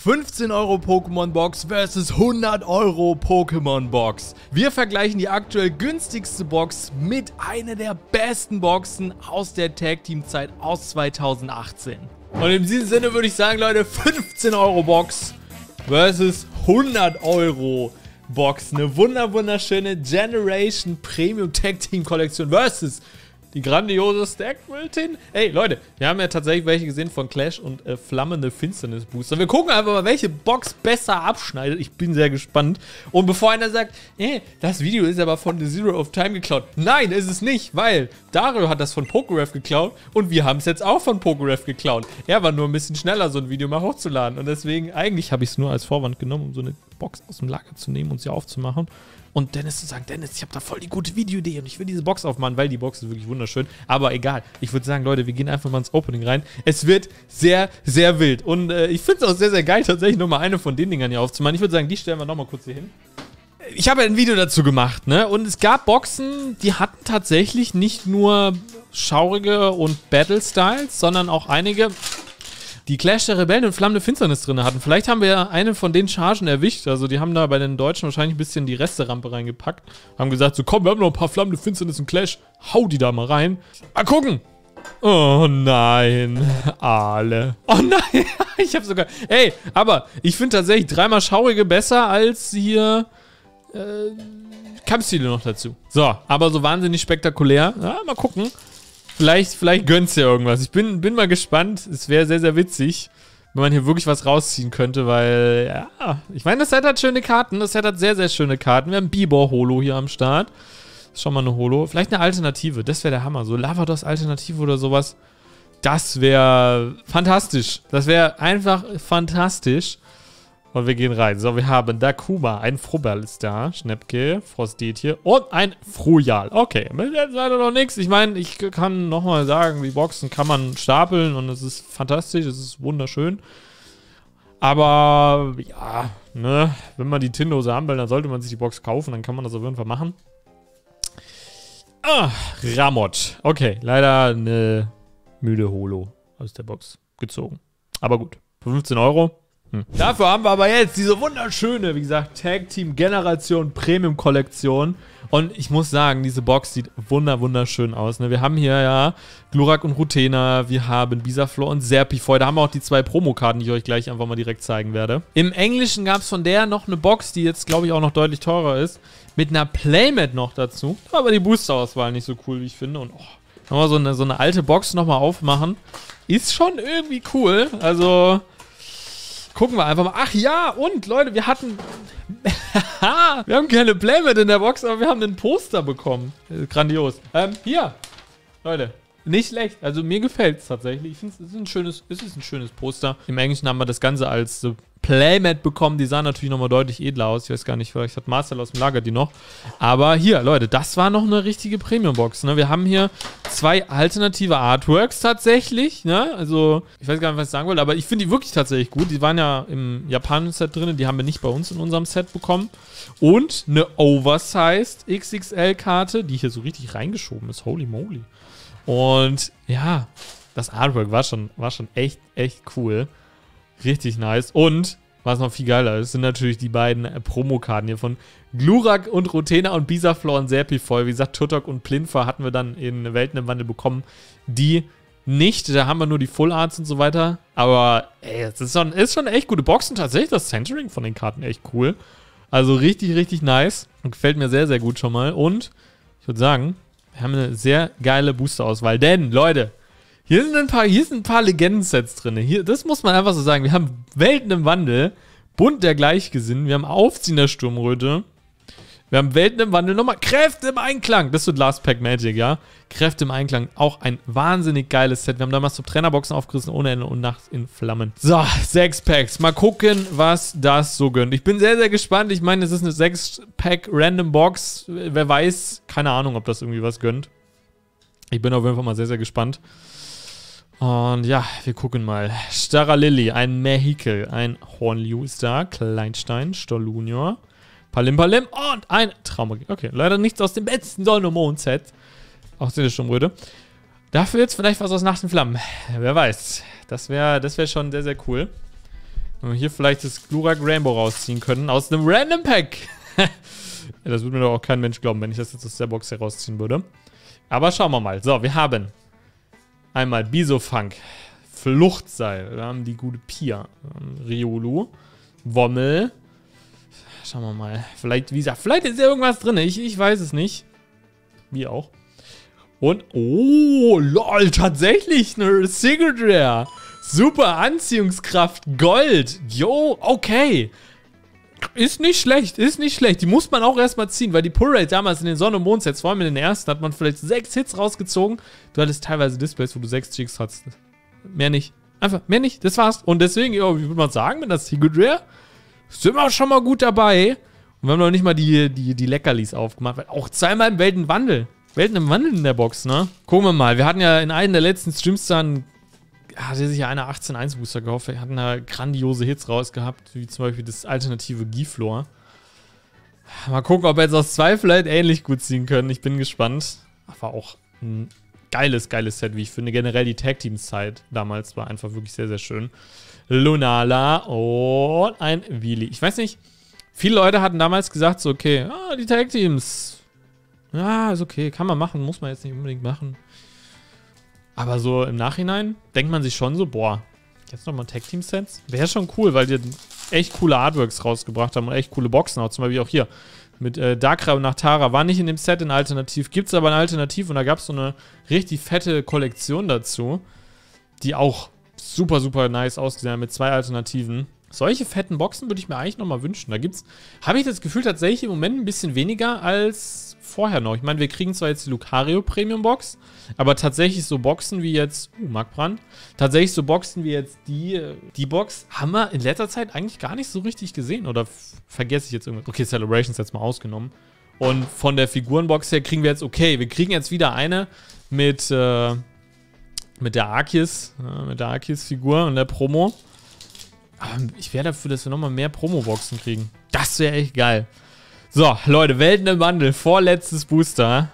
15 Euro Pokémon Box versus 100 Euro Pokémon Box. Wir vergleichen die aktuell günstigste Box mit einer der besten Boxen aus der Tag Team Zeit aus 2018. Und in diesem Sinne würde ich sagen, Leute, 15 Euro Box versus 100 Euro Box. Eine wunderschöne Generation Premium Tag Team Kollektion versus die grandiose Stack-Wilton. Ey, Leute, wir haben ja tatsächlich welche gesehen von Clash und flammende Finsternis-Booster. Wir gucken einfach mal, welche Box besser abschneidet. Ich bin sehr gespannt. Und bevor einer sagt, das Video ist aber von The Zero of Time geklaut. Nein, ist es nicht, weil Dario hat das von PokéRef geklaut und wir haben es jetzt auch von PokéRef geklaut. Er war nur ein bisschen schneller, so ein Video mal hochzuladen. Und deswegen, eigentlich habe ich es nur als Vorwand genommen, um so eine Box aus dem Lager zu nehmen und sie aufzumachen. Und Dennis zu sagen, Dennis, ich habe da voll die gute Videoidee und ich will diese Box aufmachen, weil die Box ist wirklich wunderschön. Aber egal, ich würde sagen, Leute, wir gehen einfach mal ins Opening rein. Es wird sehr wild. Und ich finde es auch sehr geil, tatsächlich nochmal eine von den Dingern hier aufzumachen. Ich würde sagen, die stellen wir nochmal kurz hier hin. Ich habe ja ein Video dazu gemacht, ne? Und es gab Boxen, die hatten tatsächlich nicht nur schaurige und Battle-Styles, sondern auch einige, die Clash der Rebellen und flammende Finsternis drin hatten. Vielleicht haben wir ja eine von den Chargen erwischt. Also die haben da bei den Deutschen wahrscheinlich ein bisschen die Resterampe reingepackt. Haben gesagt, so komm, wir haben noch ein paar flammende Finsternis und Clash. Hau die da mal rein. Mal gucken. Oh nein. Alle. Oh nein. Ich hab sogar... Ey, aber ich finde tatsächlich dreimal Schaurige besser als hier... Kampfstile noch dazu. So, aber so wahnsinnig spektakulär. Ja, mal gucken. Vielleicht gönnt's ja irgendwas. Ich bin mal gespannt. Es wäre sehr witzig, wenn man hier wirklich was rausziehen könnte, weil, ja, ich meine, das Set hat schöne Karten. Das Set hat sehr schöne Karten. Wir haben Bibor-Holo hier am Start. Das ist schon mal eine Holo. Vielleicht eine Alternative. Das wäre der Hammer. So Lavados-Alternative oder sowas. Das wäre fantastisch. Das wäre einfach fantastisch. Und wir gehen rein. So, wir haben Dakuma, ein Frobel ist da, Schnäppke, Frostetje und ein Frujal. Okay, mit der Seite noch nichts. Ich meine, ich kann nochmal sagen, die Boxen kann man stapeln und es ist fantastisch, es ist wunderschön. Aber, ja, ne, wenn man die Tindose haben will, dann sollte man sich die Box kaufen, dann kann man das auf jeden Fall machen. Ah, Ramot. Okay, leider eine müde Holo aus der Box gezogen. Aber gut, für 15 Euro. Dafür haben wir aber jetzt diese wunderschöne, wie gesagt, Tag Team Generation Premium Kollektion. Und ich muss sagen, diese Box sieht wunderschön aus. Ne? Wir haben hier ja Glurak und Rutena, wir haben Bisaflor und Serpifoy. Da haben wir auch die zwei Promokarten, die ich euch gleich einfach mal direkt zeigen werde. Im Englischen gab es von der noch eine Box, die jetzt, glaube ich, auch noch deutlich teurer ist. Mit einer Playmat noch dazu. Aber die Booster-Auswahl nicht so cool, wie ich finde. Und nochmal so eine alte Box nochmal aufmachen. Ist schon irgendwie cool. Also... Gucken wir einfach mal. Ach ja, und Leute, wir hatten... wir haben keine Playmat in der Box, aber wir haben ein Poster bekommen. Grandios. Hier. Leute, nicht schlecht. Also mir gefällt es tatsächlich. Ich finde, es ist ein schönes Poster. Im Englischen haben wir das Ganze als Playmat bekommen. Die sahen natürlich nochmal deutlich edler aus. Ich weiß gar nicht, vielleicht hat Marcel aus dem Lager die noch. Aber hier, Leute, das war noch eine richtige Premium-Box. Ne? Wir haben hier zwei alternative Artworks tatsächlich. Ne? Also, ich weiß gar nicht, was ich sagen wollte, aber ich finde die wirklich tatsächlich gut. Die waren ja im japanischen Set drin. Die haben wir nicht bei uns in unserem Set bekommen. Und eine Oversized XXL-Karte, die hier so richtig reingeschoben ist. Holy moly. Und ja, das Artwork war schon echt cool. Richtig nice. Und, was noch viel geiler ist, sind natürlich die beiden Promokarten hier von Glurak und Rutena und Bisaflor und Serpifoy. Wie gesagt, Turtok und Plinfa hatten wir dann in Welten im Wandel bekommen. Die nicht, da haben wir nur die Full Arts und so weiter. Aber, ey, es ist schon echt gute Boxen. Tatsächlich das Centering von den Karten echt cool. Also richtig nice. Und gefällt mir sehr gut schon mal. Und, ich würde sagen, wir haben eine sehr geile Boosterauswahl. Denn, Leute, hier sind ein paar Legenden-Sets drin. Das muss man einfach so sagen. Wir haben Welten im Wandel, Bund der Gleichgesinnten, wir haben Aufziehen der Sturmröte, wir haben Welten im Wandel, nochmal Kräfte im Einklang. Das wird Last Pack Magic, ja. Kräfte im Einklang, auch ein wahnsinnig geiles Set. Wir haben damals so Trainerboxen aufgerissen, ohne Ende und nachts in Flammen. So, 6 Packs. Mal gucken, was das so gönnt. Ich bin sehr gespannt. Ich meine, es ist eine 6-Pack Random Box. Wer weiß, keine Ahnung, ob das irgendwie was gönnt. Ich bin auf jeden Fall mal sehr gespannt. Und ja, wir gucken mal. Staralilli, ein Mehikel, ein Hornliu ist da, Kleinstein, Stollunior, Palim und ein Traum. Okay, leider nichts aus dem besten Sonne- und Mond-Set. Auch der Sturmröte. Dafür jetzt vielleicht was aus Nacht in Flammen. Wer weiß. Das wär schon sehr cool. Wenn wir hier vielleicht das Glurak Rainbow rausziehen können aus einem Random Pack. Ja, das würde mir doch auch kein Mensch glauben, wenn ich das jetzt aus der Box herausziehen würde. Aber schauen wir mal. So, wir haben einmal Bisofunk, Fluchtseil, wir haben die gute Pia, Riolu, Wommel. Schauen wir mal. Vielleicht, wie gesagt, vielleicht ist ja irgendwas drin. Ich weiß es nicht. Wie auch. Und, oh, lol, tatsächlich eine Secret Rare. Super Anziehungskraft, Gold. Jo, okay. Ist nicht schlecht, ist nicht schlecht. Die muss man auch erstmal ziehen, weil die Pull-Rate damals in den Sonne- und Mondsets, vor allem in den ersten, hat man vielleicht 6 Hits rausgezogen. Du hattest teilweise Displays, wo du 6 Jigs hattest. Mehr nicht. Einfach, mehr nicht. Das war's. Und deswegen, ja, wie würde man sagen, mit der Secret Rare sind wir auch schon mal gut dabei. Und wir haben noch nicht mal die Leckerlis aufgemacht, weil auch zweimal im Weltenwandel. Welten im Wandel in der Box, ne? Gucken wir mal. Wir hatten ja in einem der letzten Streams dann, hatte sich ja einer 18-1 Booster gehofft. Wir hatten da grandiose Hits rausgehabt, wie zum Beispiel das alternative Giflor. Mal gucken, ob wir jetzt aus 2 vielleicht ähnlich gut ziehen können. Ich bin gespannt. Aber auch ein geiles Set, wie ich finde. Generell die Tag-Teams-Zeit damals war einfach wirklich sehr, sehr schön. Lunala und ein Wheelie. Ich weiß nicht, viele Leute hatten damals gesagt, so, okay, die Tag-Teams, ja, ist okay, kann man machen, muss man jetzt nicht unbedingt machen. Aber so im Nachhinein denkt man sich schon so, boah, jetzt nochmal Tag-Team-Sets? Wäre schon cool, weil die echt coole Artworks rausgebracht haben und echt coole Boxen auch. Zum Beispiel auch hier mit Darkrai und Nachtara. War nicht in dem Set in Alternativ, gibt es aber ein Alternativ und da gab es so eine richtig fette Kollektion dazu, die auch super, super nice ausgesehen hat mit 2 Alternativen. Solche fetten Boxen würde ich mir eigentlich nochmal wünschen. Da gibt's, habe ich das Gefühl, tatsächlich im Moment ein bisschen weniger als vorher noch. Ich meine, wir kriegen zwar jetzt die Lucario Premium Box, aber tatsächlich so Boxen wie jetzt, Markbrand, tatsächlich so Boxen wie jetzt die Box haben wir in letzter Zeit eigentlich gar nicht so richtig gesehen. Oder vergesse ich jetzt irgendwas? Okay, Celebrations jetzt mal ausgenommen. Und von der Figurenbox her kriegen wir jetzt, okay, wir kriegen jetzt wieder eine mit der Arceus, mit der Arceus-Figur und der Promo. Ich wäre dafür, dass wir nochmal mehr Promo-Boxen kriegen. Das wäre echt geil. So, Leute, Welten im Wandel. Vorletztes Booster.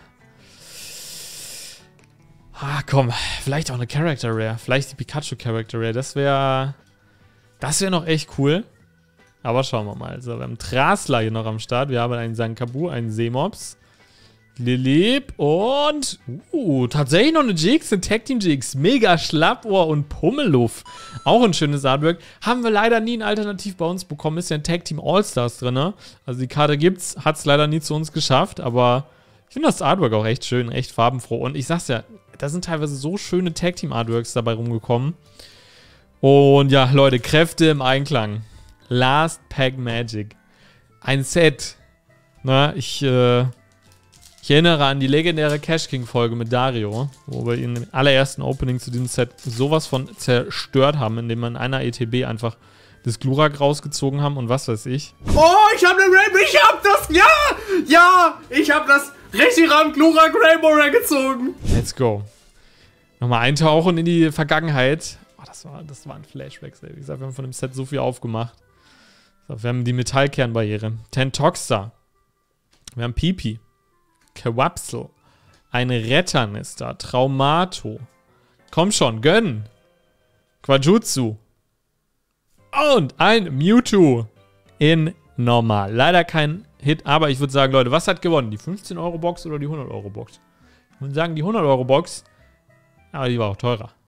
Komm. Vielleicht auch eine Character Rare. Vielleicht die Pikachu Character Rare. Das wäre noch echt cool. Aber schauen wir mal. So, wir haben Trasla hier noch am Start. Wir haben einen Sankabu, einen Seemops. Lilip und tatsächlich noch eine Jigs, eine Tag Team Jigs. Mega Schlappohr und Pummeluff. Auch ein schönes Artwork. Haben wir leider nie ein Alternativ bei uns bekommen. Ist ja ein Tag Team All-Stars drin. Also die Karte gibt's, hat es leider nie zu uns geschafft. Aber ich finde das Artwork auch echt schön, echt farbenfroh. Und ich sag's ja, da sind teilweise so schöne Tag Team Artworks dabei rumgekommen. Und ja, Leute, Kräfte im Einklang. Last Pack Magic. Ein Set. Na, ich erinnere an die legendäre Cash King Folge mit Dario, wo wir in dem allerersten Opening zu diesem Set sowas von zerstört haben, indem wir in einer ETB einfach das Glurak rausgezogen haben und was weiß ich. Oh, ich habe eine Rainbow, ich hab das, ja, ich hab das richtig am Glurak Rainbow Rare gezogen. Let's go. Nochmal eintauchen in die Vergangenheit. Oh, das waren Flashbacks, ey. Wie gesagt, wir haben von dem Set so viel aufgemacht. So, wir haben die Metallkernbarriere. Tentoxa. Wir haben Pipi. Quapsel. Ein Retternister. Traumato. Komm schon, gönn. Quajutsu. Und ein Mewtwo in normal. Leider kein Hit, aber ich würde sagen, Leute, was hat gewonnen? Die 15-Euro-Box oder die 100-Euro-Box? Ich würde sagen, die 100-Euro-Box, aber die war auch teurer.